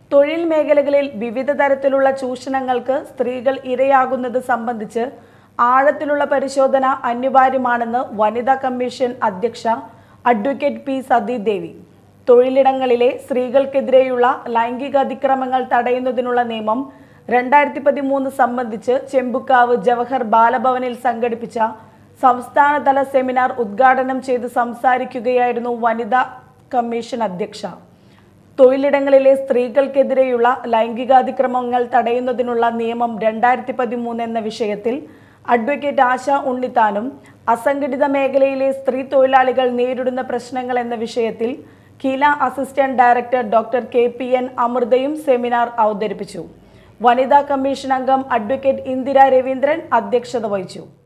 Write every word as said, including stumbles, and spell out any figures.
തൊഴിൽ മേഖലകളിൽ വിവിധ തരത്തിലുള്ള ചൂഷണങ്ങൾക്ക് സ്ത്രീകൾ ഇരയാകുന്നത് സംബന്ധിച്ച് ആഴത്തിലുള്ള പരിശോധന അനിവാര്യമാണെന്ന് വനിതാ കമ്മീഷൻ അധ്യക്ഷ അഡ്വക്കേറ്റ് പി സതീദേവി. തൊഴിലിടങ്ങളിലെ സ്ത്രീകൾക്കെതിരെയുള്ള ലൈംഗിക അതിക്രമങ്ങൾ തടയുന്നതിനുള്ള നിയമം രണ്ടായിരത്തി പതിമൂന്ന് സംബന്ധിച്ച് ചെമ്പുക്കാവ് ജവഹർ ബാലഭവനിൽ സംഘടിപ്പിച്ച സംസ്ഥാനതല സെമിനാർ ഉദ്ഘാടനം ചെയ്ത് സംസാരിക്കുകയായിരുന്നു വനിതാ കമ്മീഷൻ അധ്യക്ഷ. തൊഴിലിടങ്ങളിലെ സ്ത്രീകൾക്കെതിരെയുള്ള ലൈംഗികാതിക്രമങ്ങൾ തടയുന്നതിനുള്ള നിയമം രണ്ടായിരത്തി പതിമൂന്ന് എന്ന വിഷയത്തിൽ അഡ്വക്കേറ്റ് ആശ ഉണ്ണിത്താനും അസംഘടിത മേഖലയിലെ സ്ത്രീ തൊഴിലാളികൾ നേരിടുന്ന പ്രശ്നങ്ങൾ എന്ന വിഷയത്തിൽ KILA assistant director doctor K P N അമൃതയും സെമിനാർ അവതരിപ്പിച്ചു. വനിതാ കമ്മീഷൻ അംഗം അഡ്വക്കേറ്റ് ഇന്ദിര രവീന്ദ്രൻ അധ്യക്ഷത വഹിച്ചു.